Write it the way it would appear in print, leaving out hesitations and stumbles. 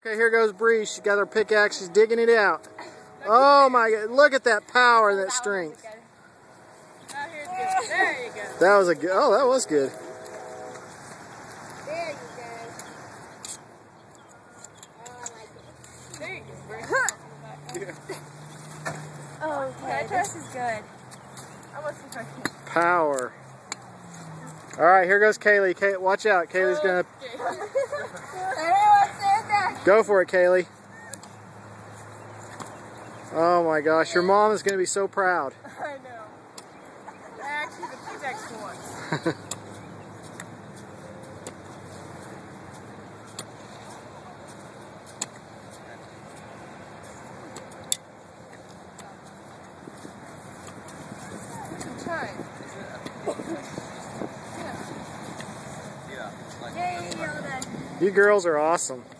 Okay, here goes Bree. She's got her pickaxe. She's digging it out. Oh my God! Look at that power and that strength. There you go. That was a good. Oh, that was good. There you go. Oh, I like it. There you go. Oh, okay. This is good. I want some cookies. Power. All right, here goes Kaylee. Watch out. Kaylee's gonna. Go for it, Kaylee. Oh my gosh, your mom is gonna be so proud. I know. Actually, the pickaxe once. You girls are awesome.